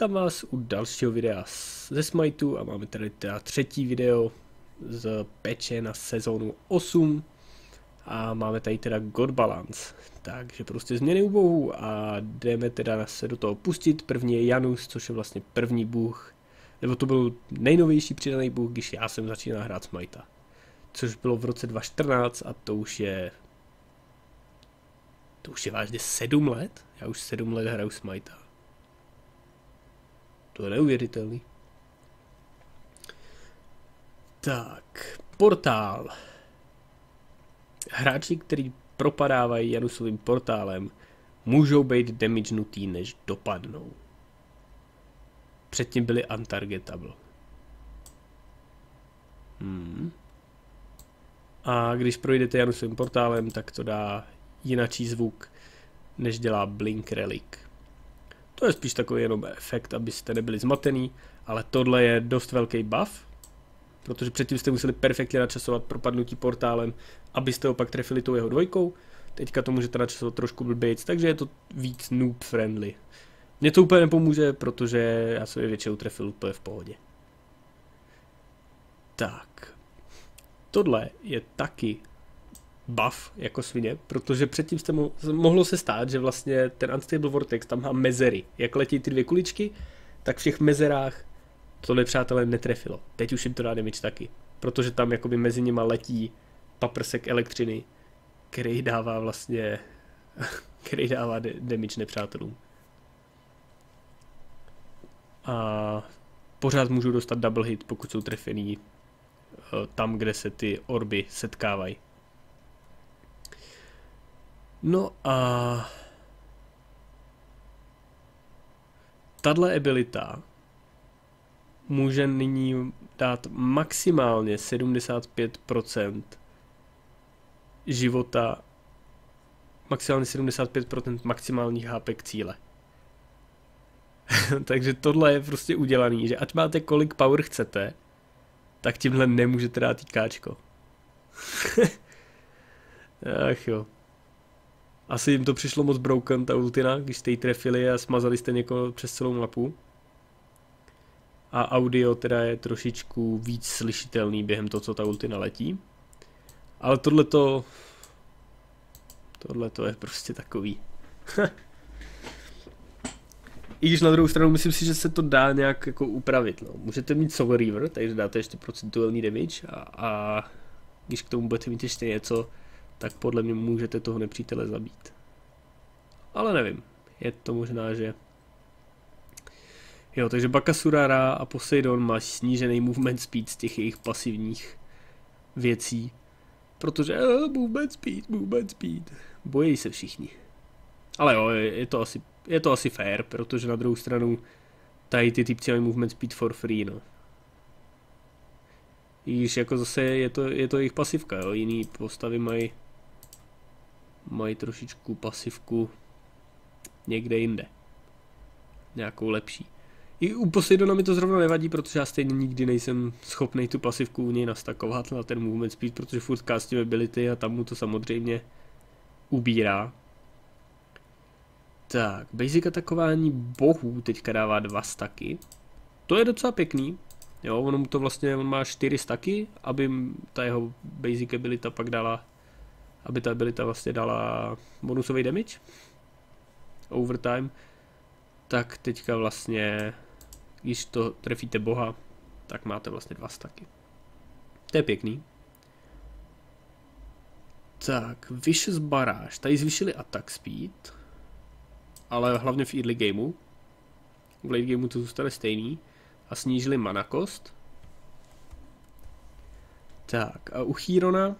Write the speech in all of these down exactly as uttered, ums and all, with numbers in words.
Vítám vás u dalšího videa ze Smiteu a máme tady teda třetí video z peče na sezónu osm a máme tady teda God Balance, takže prostě změny u bohů a jdeme teda se do toho pustit. První je Janus, což je vlastně první bůh, nebo to byl nejnovější přidaný bůh, když já jsem začínal hrát Smita, což bylo v roce dva tisíce čtrnáct a to už je to už je vážně sedm let, já už sedm let hraju Smita. To je neuvěřitelný. Tak, portál. Hráči, kteří propadávají Janusovým portálem, můžou být damage nutý, než dopadnou. Předtím byli untargetable. Hmm. A když projdete Janusovým portálem, tak to dá jinačí zvuk, než dělá Blink Relic. To je spíš takový jenom efekt, abyste nebyli zmatený, ale tohle je dost velký buff, protože předtím jste museli perfektně načasovat propadnutí portálem, abyste ho pak trefili tou jeho dvojkou. Teďka to můžete načasovat trošku blbějc, takže je to víc noob friendly. Mně to úplně nepomůže, protože já jsem je většinou trefil úplně v pohodě. Tak, tohle je taky buff jako svině, protože předtím jste mo mohlo se stát, že vlastně ten Unstable Vortex tam má mezery. Jak letí ty dvě kuličky, tak v těch mezerách to nepřátelé netrefilo. Teď už jim to dá damage taky, protože tam jakoby mezi nima letí paprsek elektřiny, který dává vlastně který dává damage nepřátelům. A pořád můžou dostat double hit, pokud jsou trefený tam, kde se ty orby setkávají. No a tahle abilita může nyní dát maximálně sedmdesát pět procent života, maximálně sedmdesát pět procent maximálních H P k cíle. Takže tohle je prostě udělaný, že ať máte kolik power chcete, tak tímhle nemůžete dát týkáčko. Ach jo. Asi jim to přišlo moc broken, ta ultina, když jste ji trefili a smazali jste někoho přes celou mapu. A audio teda je trošičku víc slyšitelný během toho, co ta ultina letí. Ale tohleto... Tohleto je prostě takový. I když na druhou stranu myslím si, že se to dá nějak jako upravit. No. Můžete mít Soul Reaver, takže dáte ještě procentuální damage a, a když k tomu budete mít ještě něco, tak podle mě můžete toho nepřítele zabít. Ale nevím, je to možná, že... Jo, takže Bakasura, Ra a Poseidon má snížený movement speed z těch jejich pasivních věcí. Protože uh, movement speed, movement speed. Bojí se všichni. Ale jo, je, je, to asi, je to asi fair, protože na druhou stranu tady ty typci mají movement speed for free, no. I když jako zase je to, je to jejich pasivka, jo, jiný postavy mají mají trošičku pasivku někde jinde. Nějakou lepší. I u Poseidona mi to zrovna nevadí, protože já stejně nikdy nejsem schopný tu pasivku u něj nastakovat na ten movement speed, protože furt castím ability a tam mu to samozřejmě ubírá. Tak, basic atakování bohů teďka dává dva staky. To je docela pěkný. Jo, ono mu to vlastně, on má čtyři staky, aby ta jeho basic abilita pak dala aby ta abilita vlastně dala bonusový damage overtime, tak teďka vlastně, když to trefíte boha, tak máte vlastně dva staky. To je pěkný. Tak, Vicious Barrage, tady zvýšili attack speed, ale hlavně v early gameu. V late gameu to zůstane stejný a snížili mana cost. Tak, a u Chirona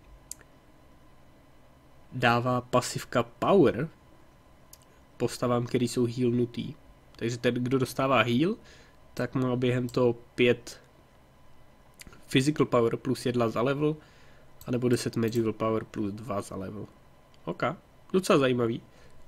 dává pasivka power postavám, který jsou healnutý. Takže ten, kdo dostává heal, tak má během toho pět physical power plus jedna za level, anebo deset magical power plus dva za level. Ok, docela zajímavý.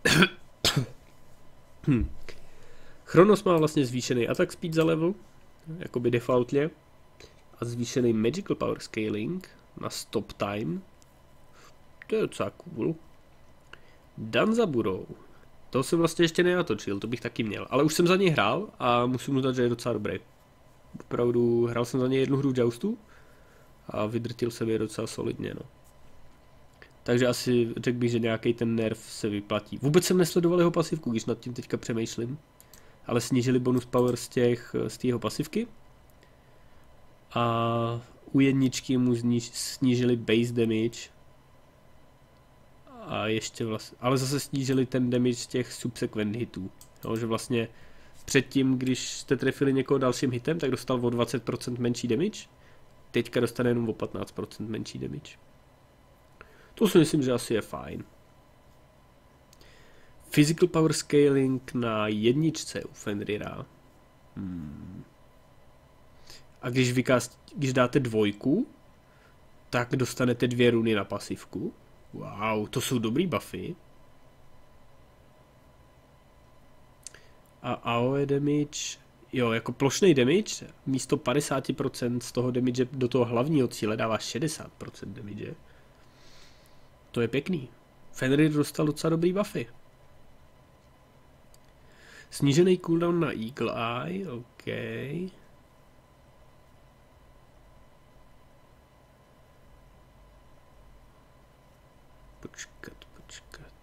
hm. Chronos má vlastně zvýšený attack speed za level, jakoby defaultně, a zvýšený magical power scaling na stop time. To je docela cool. Dan za budou. To jsem vlastně ještě nenatočil, to bych taky měl. Ale už jsem za něj hrál a musím mu dát, že je docela dobrý. Opravdu hrál jsem za něj jednu hru Joustu a vydrtil se mi docela solidně, no. Takže asi řekl bych, že nějaký ten nerv se vyplatí. Vůbec jsem nesledoval jeho pasivku, když nad tím teďka přemýšlím. Ale snížili bonus power z těch, z té jeho pasivky. A u jedničky mu zniž, snížili base damage. A ještě vlastně, ale zase snížili ten damage z těch subsequent hitů. Jo, že vlastně předtím, když jste trefili někoho dalším hitem, tak dostal o dvacet procent menší damage. Teďka dostane jenom o patnáct procent menší damage. To si myslím, že asi je fajn. Physical power scaling na jedničce u Fenrira. Hmm. A když, vykást, když dáte dvojku, tak dostanete dvě runy na pasivku. Wow, to jsou dobrý buffy. A A O E damage, jo, jako plošný damage, místo padesát procent z toho damage do toho hlavního cíle dává šedesát procent damage. To je pěkný. Fenrir dostal docela dobrý buffy. Snížený cooldown na Eagle Eye, OK. Počkat, počkat.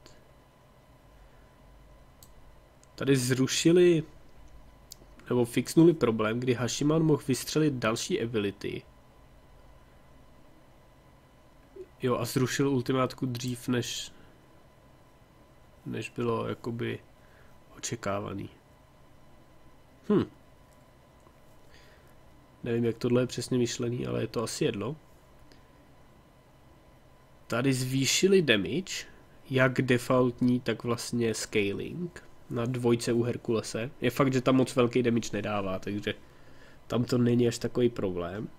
Tady zrušili, nebo fixnuli problém, kdy Hashiman mohl vystřelit další ability. Jo, a zrušil ultimátku dřív, než, než bylo jakoby očekávaný. Hm. Nevím, jak tohle je přesně myšlený, ale je to asi jedno. Tady zvýšili damage, jak defaultní, tak vlastně scaling na dvojce u Herkulese. Je fakt, že tam moc velký damage nedává, takže tam to není až takový problém.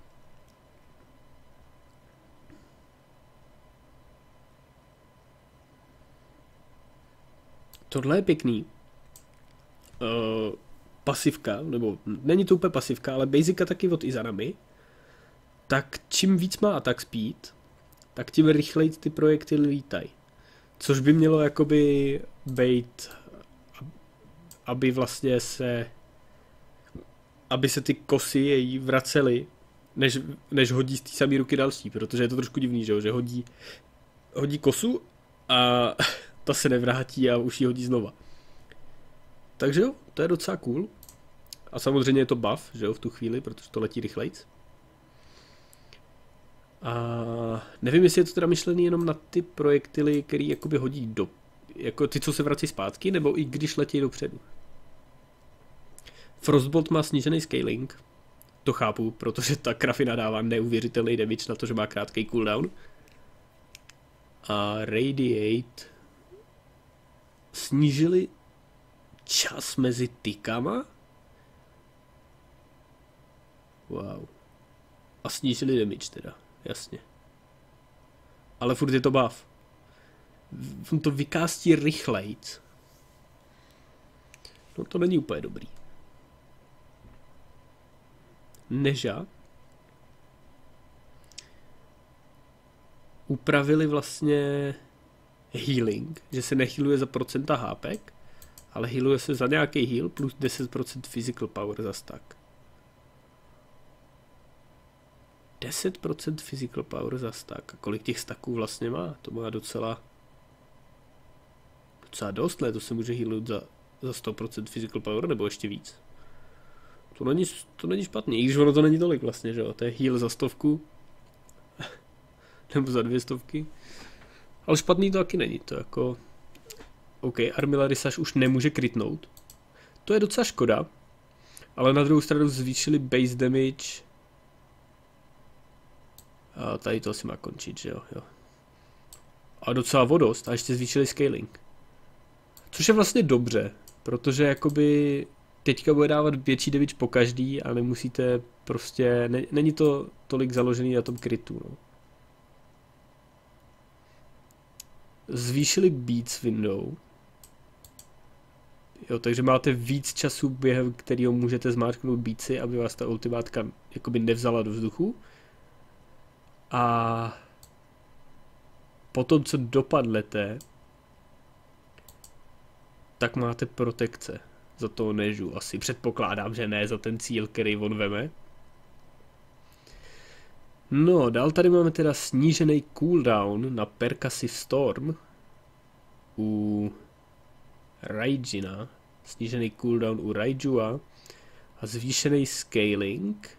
Tohle je pěkný. Uh, pasivka, nebo není to úplně pasivka, ale basicka taky od Izanami. Tak čím víc má attack speed, tak tím rychleji ty projektily lítají. Což by mělo jakoby být, aby vlastně se, aby se ty kosy její vracely, než, než hodí z té samé ruky další, protože je to trošku divný, že, že hodí, hodí kosu a ta se nevrátí a už ji hodí znova. Takže jo, to je docela cool. A samozřejmě je to buff, že jo, v tu chvíli, protože to letí rychlejc. A nevím, jestli je to teda myšlený jenom na ty projektily, který jakoby hodí do, jako ty, co se vrací zpátky, nebo i když letí dopředu. Frostbolt má snížený scaling, to chápu, protože ta krafina dává neuvěřitelný damage na to, že má krátký cooldown. A Radiate snížili čas mezi tykama. Wow. A snížili damage teda, jasně. Ale furt je to buff. On to vykástí rychlejc. No to není úplně dobrý. Neža upravili vlastně healing, že se nehealuje za procenta hápek, ale healuje se za nějaký heal plus deset procent physical power za stack. deset procent physical power za stack. A kolik těch stacků vlastně má? To má docela docela dost, ne? To se může healovat za, za sto procent physical power nebo ještě víc. To není, to není špatný, i když ono to není tolik vlastně, že jo? To je heal za stovku. Nebo za dvě stovky. Ale špatný to taky není, to jako... OK, Armillarisage už nemůže krytnout. To je docela škoda. Ale na druhou stranu zvýšili base damage. A tady to asi má končit, že jo? jo. A docela vodost, a ještě zvýšili scaling. Což je vlastně dobře, protože jakoby teďka bude dávat větší damage po každý a nemusíte prostě, ne, není to tolik založený na tom krytu, no. Zvýšili beats window. Jo, takže máte víc času, během kterého můžete zmáčknout beatsy, aby vás ta ultimátka jakoby nevzala do vzduchu. A potom, co dopadnete, tak máte protekce za toho nežu. Asi předpokládám, že ne za ten cíl, který on veme. No, dál tady máme teda snížený cooldown na Percussive Storm u Raijina, snížený cooldown u Raijua a zvýšený scaling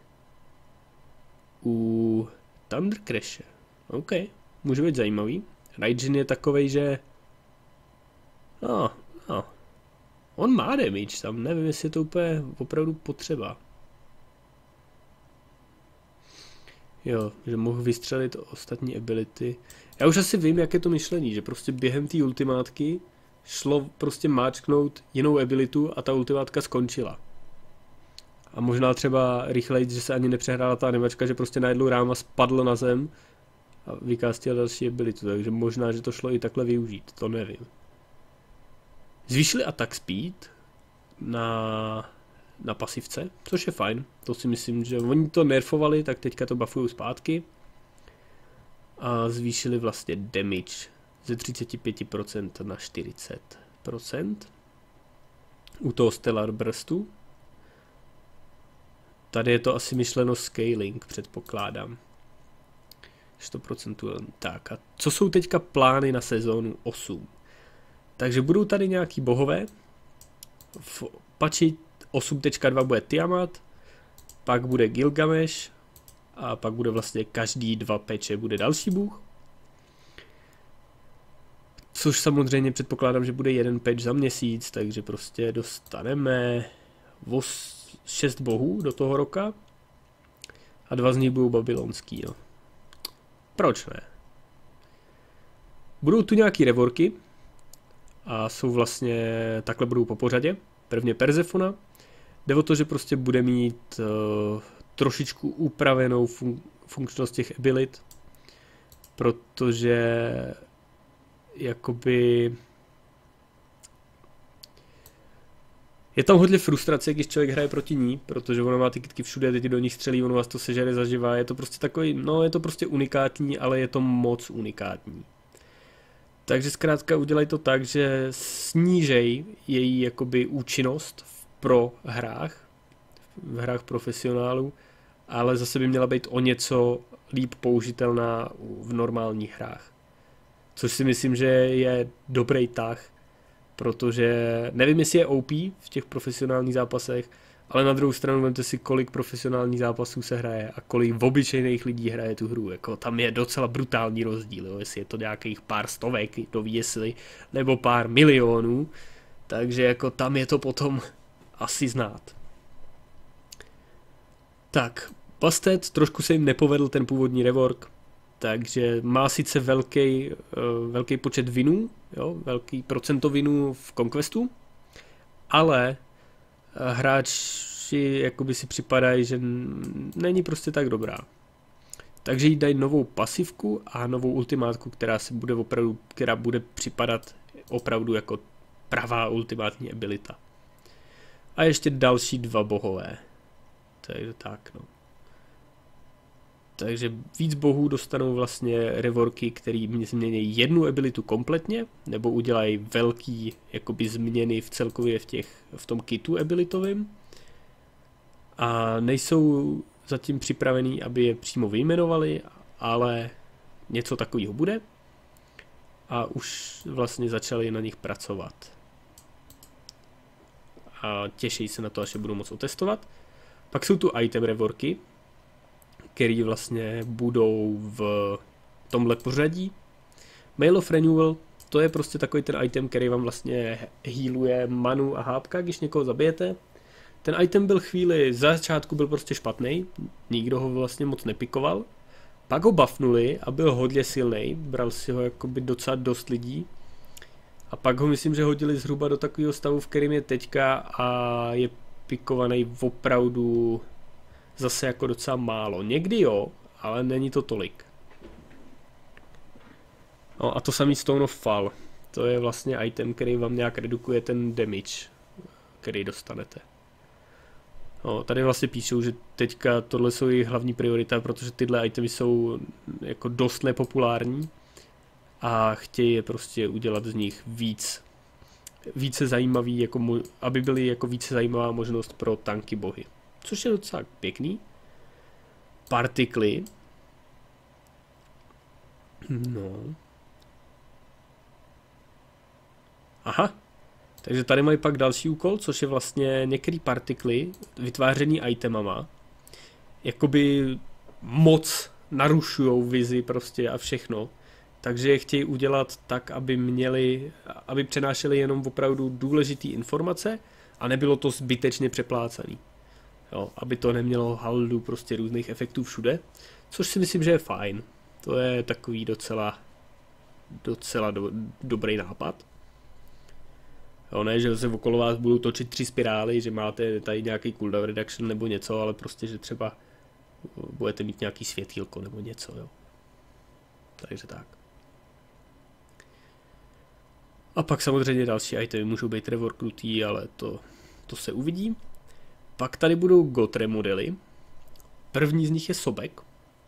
u Thunder Crashe. OK, může být zajímavý. Raijin je takovej, že no, no, on má damage, tam nevím, jestli je to úplně opravdu potřeba. Jo, že mohl vystřelit ostatní ability. Já už asi vím, jak je to myšlení, že prostě během té ultimátky šlo prostě máčknout jinou abilitu a ta ultimátka skončila. A možná třeba rychleji, že se ani nepřehrála ta animačka, že prostě najednou Ráma spadl na zem a vykástil další abilitu, takže možná, že to šlo i takhle využít, to nevím. Zvýšili attack speed na, na pasivce, což je fajn, to si myslím, že oni to nerfovali, tak teďka to buffují zpátky. A zvýšili vlastně damage ze třicet pět procent na čtyřicet procent u toho Stellar Burstu. Tady je to asi myšleno scaling, předpokládám. sto procent. Tak a co jsou teďka plány na sezónu osm? Takže budou tady nějaký bohové. V patchi osm tečka dva bude Tiamat, pak bude Gilgamesh a pak bude vlastně každý dva patche bude další bůh. Což samozřejmě předpokládám, že bude jeden patch za měsíc, takže prostě dostaneme šest bohů do toho roka a dva z nich budou babylonský. No. Proč ne? Budou tu nějaký reworky a jsou vlastně, takhle budou po pořadě. Prvně Persefona. Jde o to, že prostě bude mít uh, trošičku upravenou fun- funkčnost těch abilit, protože jakoby je tam hodně frustrace, když člověk hraje proti ní, protože ona má ty kytky všude, teď do nich střelí, ono vás to sežere zaživa, je to prostě takový, no je to prostě unikátní, ale je to moc unikátní. Takže zkrátka udělají to tak, že snížej její jakoby účinnost v pro hrách, v hrách profesionálů, ale zase by měla být o něco líp použitelná v normálních hrách. Což si myslím, že je dobrý tah, protože nevím, jestli je O P v těch profesionálních zápasech, ale na druhou stranu vemte si, kolik profesionálních zápasů se hraje a kolik obyčejných lidí hraje tu hru. Jako, tam je docela brutální rozdíl, jo? Jestli je to nějakých pár stovek, kdo ví jestli, nebo pár milionů, takže jako tam je to potom asi znát. Tak, Busted, trošku se jim nepovedl ten původní rework, takže má sice velký, uh, velký počet vinů, jo, velký procento vinů v Conquestu, ale uh, hráči jakoby si připadají, že není prostě tak dobrá. Takže jí dají novou pasivku a novou ultimátku, která si bude opravdu, která bude připadat opravdu jako pravá ultimátní abilita. A ještě další dva bohové. Takže tak, no. Takže víc bohů dostanou vlastně reworky, který změní jednu abilitu kompletně, nebo udělají velký jakoby změny v celkově v, těch, v tom kitu abilitovým. A nejsou zatím připravený, aby je přímo vyjmenovali, ale něco takového bude. A už vlastně začali na nich pracovat. A těší se na to, až je budou moct otestovat. Pak jsou tu item reworky, které vlastně budou v tomhle pořadí. Mail of Renewal, to je prostě takový ten item, který vám vlastně healuje manu a hápka, když někoho zabijete. Ten item byl chvíli, za začátku byl prostě špatný, nikdo ho vlastně moc nepikoval. Pak ho buffnuli a byl hodně silný, bral si ho jakoby docela dost lidí. A pak ho myslím, že hodili zhruba do takového stavu, v kterém je teďka a je pikovaný opravdu zase jako docela málo. Někdy jo, ale není to tolik. No a to samý Stone of Fall. To je vlastně item, který vám nějak redukuje ten damage, který dostanete. No, tady vlastně píšou, že teďka tohle jsou jejich hlavní priorita, protože tyhle itemy jsou jako dost nepopulární a chtějí je prostě udělat z nich víc více zajímavý, jako, aby byly jako více zajímavá možnost pro tanky bohy. Což je docela pěkný. Partikly. No. Aha. Takže tady mají pak další úkol, což je vlastně některé partikly vytvářený itemama. Jakoby moc narušujou vizi prostě a všechno. Takže je chtějí udělat tak, aby měli, aby přenášeli jenom opravdu důležité informace a nebylo to zbytečně přeplácaný. Jo, aby to nemělo haldu prostě různých efektů všude, což si myslím, že je fajn. To je takový docela, docela do, dobrý nápad. Jo, ne, že se okolo vás budou točit tři spirály, že máte tady nějaký cooldown reduction nebo něco, ale prostě, že třeba budete mít nějaký světýlko nebo něco, jo. Takže tak. A pak samozřejmě další itemy můžou být reworknutý, ale to, to se uvidí. Pak tady budou god remodely. První z nich je Sobek.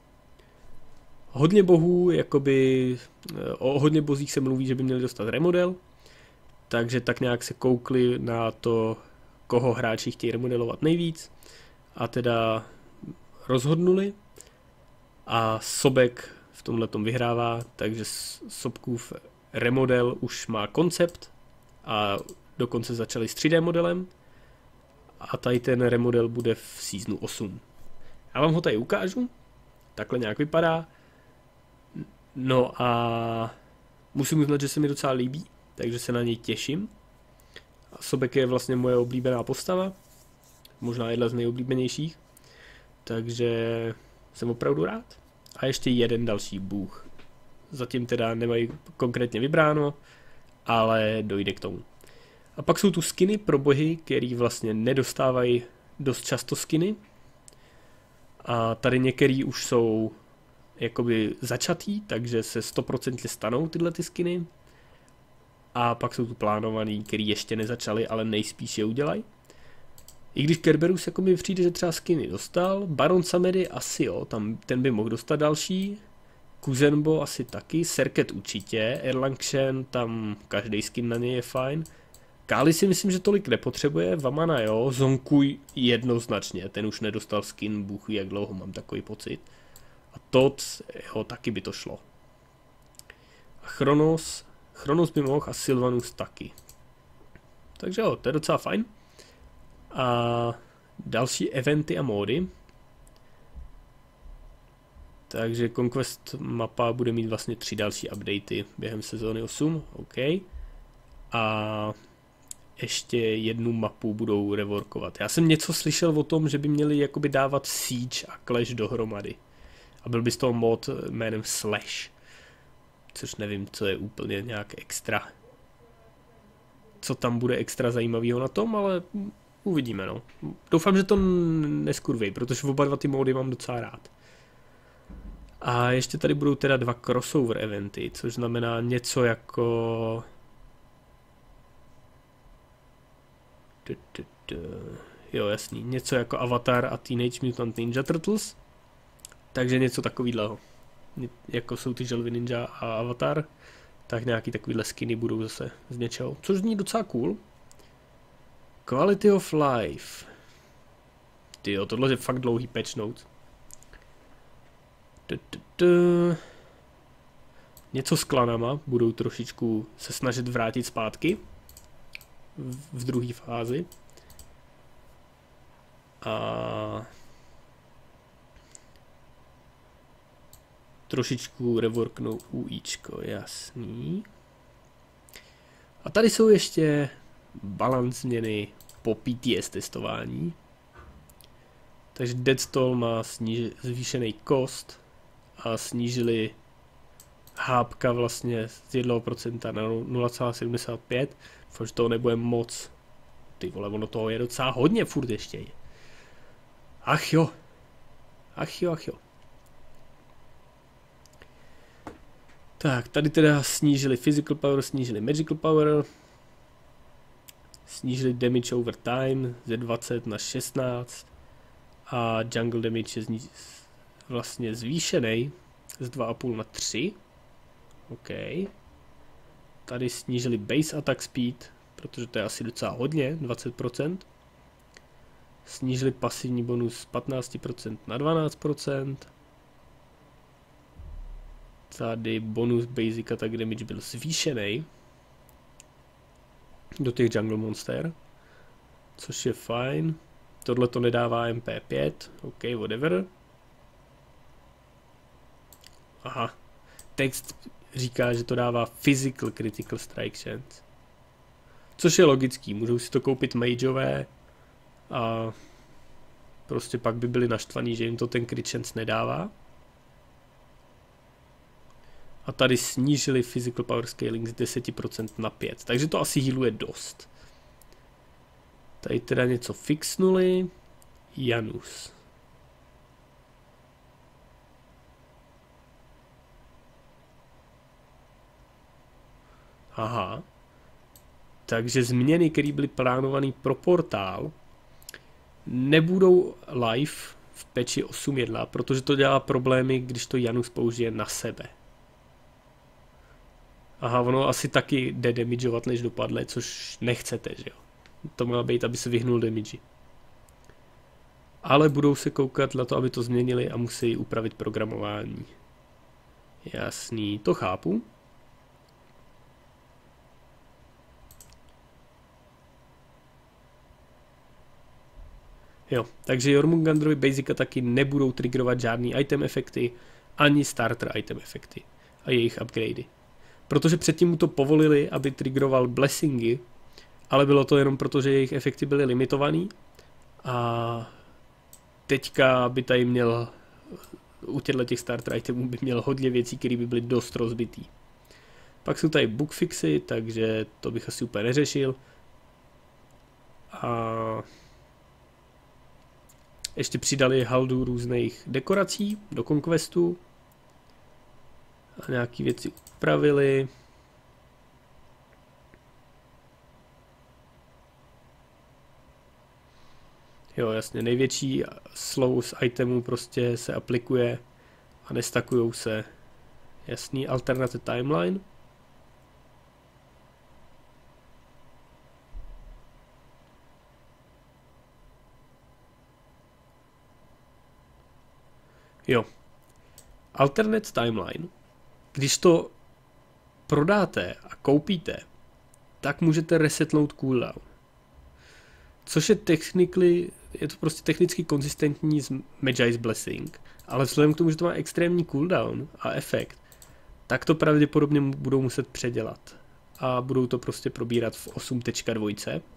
Hodně bohů, jakoby, o hodně bozích se mluví, že by měli dostat remodel. Takže tak nějak se koukli na to, koho hráči chtějí remodelovat nejvíc. A teda rozhodnuli. A Sobek v tomhletom vyhrává, takže Sobkův remodel už má koncept a dokonce začali s tři dé modelem a tady ten remodel bude v seasonu osm. Já vám ho tady ukážu, takhle nějak vypadá, no a musím uznat, že se mi docela líbí, takže se na něj těším. A Sobek je vlastně moje oblíbená postava, možná jedna z nejoblíbenějších, takže jsem opravdu rád. A ještě jeden další bůh. Zatím teda nemají konkrétně vybráno, ale dojde k tomu. A pak jsou tu skiny pro bohy, který vlastně nedostávají dost často skiny. A tady některý už jsou jakoby začatý, takže se sto procent stanou tyhle ty skiny. A pak jsou tu plánovaný, který ještě nezačali, ale nejspíš je udělají. I když Kerberus jako mi přijde, že třeba skiny dostal, Baron Samedi asi jo, tam ten by mohl dostat další. Kuzenbo asi taky, Serket určitě, Erlangsen, tam každý skin na něj je fajn. Kali si myslím, že tolik nepotřebuje, Vamana jo, Zonkuj jednoznačně, ten už nedostal skin, bůh ví jak dlouho, mám takový pocit. A Tot, jo, taky by to šlo. A Chronos, Chronos by mohl a Sylvanus taky. Takže jo, to je docela fajn. A další eventy a módy. Takže Conquest mapa bude mít vlastně tři další updaty během sezóny osm, OK. A ještě jednu mapu budou reworkovat. Já jsem něco slyšel o tom, že by měli jakoby dávat Siege a Clash dohromady. A byl by z toho mod jménem Slash. Což nevím, co je úplně nějak extra. Co tam bude extra zajímavého na tom, ale uvidíme, no. Doufám, že to neskurvěj, protože oba dva ty módy mám docela rád. A ještě tady budou teda dva crossover eventy, což znamená něco jako... Jo, jasný, něco jako Avatar a Teenage Mutant Ninja Turtles. Takže něco takovýhleho. Jako jsou ty želvy Ninja a Avatar, tak nějaký takovýhle skiny budou zase z něčeho. Což zní docela cool. Quality of Life. Tyjo, tohle je fakt dlouhý patch notes. Něco s klanama budou trošičku se snažit vrátit zpátky v druhé fázi. A trošičku reworknou UIčko, jasný. A tady jsou ještě balance změny po P T S testování. Takže Deadstall má sníž, zvýšený kost a snížili hápka vlastně z jednoho procenta na nula celá sedmdesát pět. Doufám, že toho nebude moc. Ty vole, ono toho je docela hodně furt ještě. Ach jo. Ach jo, ach jo. Tak, tady teda snížili physical power, snížili magical power. Snížili damage over time ze dvacet na šestnáct. A jungle damage je zní, vlastně zvýšený z dva a půl na tři. OK. Tady snížili base attack speed, protože to je asi docela hodně, dvacet procent. Snížili pasivní bonus z patnáct procent na dvanáct procent. Tady bonus basic attack damage byl zvýšený do těch jungle monster, což je fajn. Tohle to nedává M P pět, ok, whatever. Aha, text říká, že to dává physical critical strike chance. Což je logický, můžou si to koupit mageové a prostě pak by byli naštvaní, že jim to ten crit chance nedává. A tady snížili physical power scaling z deset procent na pět, takže to asi healuje dost. Tady teda něco fixnuli. Janus. Aha. Takže změny, které byly plánované pro portál, nebudou live v patchi osm tečka jedna, protože to dělá problémy, když to Janus použije na sebe. Aha, ono asi taky jde damageovat, než dopadle, což nechcete, že jo. To má být, aby se vyhnul damage. Ale budou se koukat na to, aby to změnili a musí upravit programování. Jasný, to chápu. Jo, takže Jormungandrovi basic taky nebudou triggerovat žádný item efekty, ani starter item efekty a jejich upgradey. Protože předtím mu to povolili, aby triggeroval blessingy, ale bylo to jenom proto, že jejich efekty byly limitovaný a teďka by tady měl u těchto těch starter itemů by měl hodně věcí, které by byly dost rozbitý. Pak jsou tady bugfixy, takže to bych asi úplně neřešil. A ještě přidali haldu různých dekorací do Conquestu a nějaký věci upravili. Jo, jasně, největší slow z itemů prostě se aplikuje a nestakujou se. Jasný, alternate timeline. Jo. Alternate timeline. Když to prodáte a koupíte, tak můžete resetnout cooldown. Což je technically, je to prostě technicky konzistentní s Magi's Blessing, ale vzhledem k tomu, že to má extrémní cooldown a efekt, tak to pravděpodobně budou muset předělat. A budou to prostě probírat v osm tečka dva.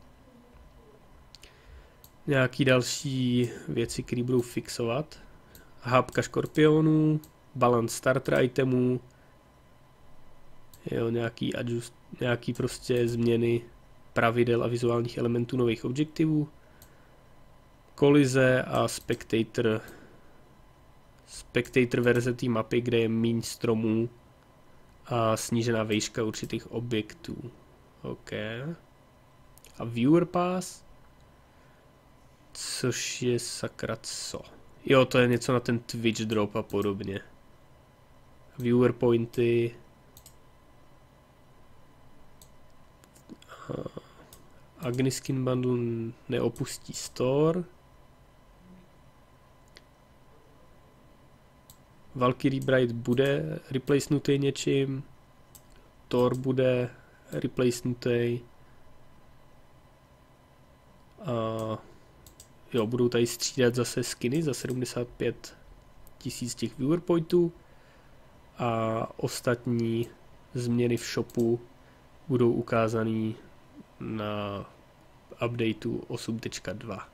Nějaký další věci, které budou fixovat. Hápka škorpionů, balance starter itemů, jo, nějaký adjust, nějaký prostě změny pravidel a vizuálních elementů nových objektivů, kolize a spectator, spectator verze té mapy, kde je míň stromů a snížená výška určitých objektů. OK. A viewer pass, což je sakra co? Jo, to je něco na ten Twitch drop a podobně. Viewer pointy. Agniskin bundle neopustí store. Valkyrie Bride bude replacenutý něčím. Thor bude replacenutý. A jo, budou tady střídat zase skiny za sedmdesát pět tisíc těch viewer pointů. A ostatní změny v shopu budou ukázané na updateu osm tečka dva.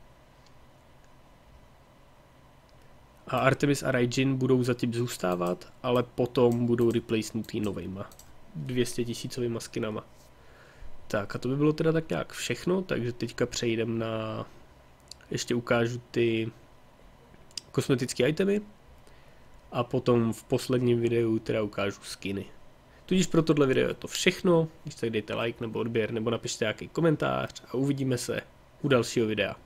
A Artemis a Raijin budou zatím zůstávat, ale potom budou replacenutý novejma dvě stě tisícovýma skinama. Tak a to by bylo teda tak nějak všechno, takže teďka přejdem na... Ještě ukážu ty kosmetické itemy a potom v posledním videu teda ukážu skiny. Tudíž pro tohle video je to všechno, když tak dejte like nebo odběr nebo napište nějaký komentář a uvidíme se u dalšího videa.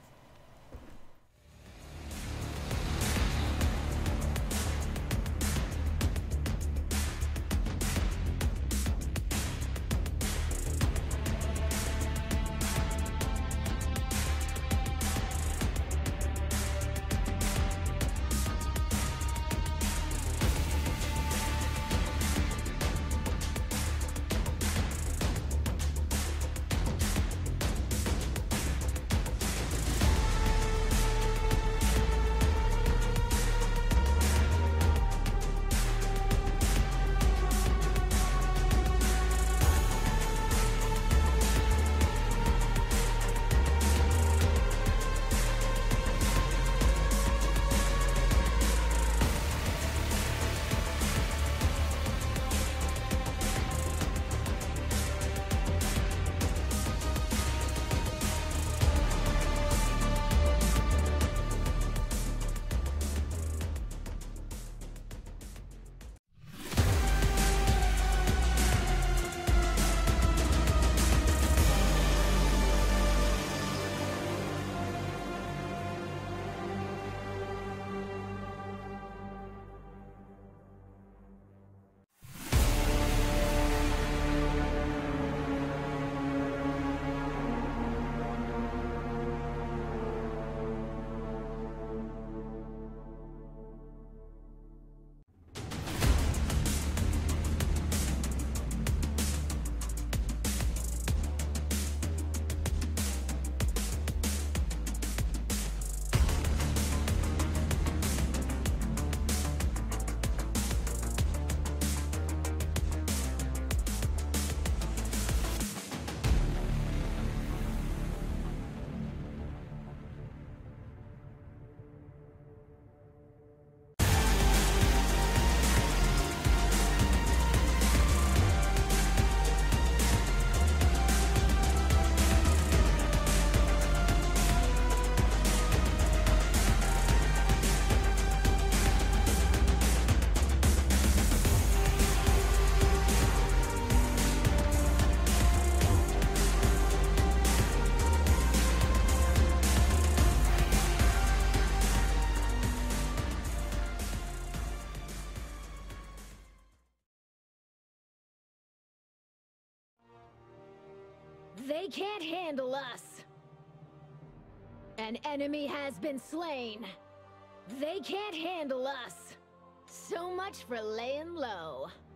They can't handle us. An enemy has been slain. They can't handle us. So much for laying low.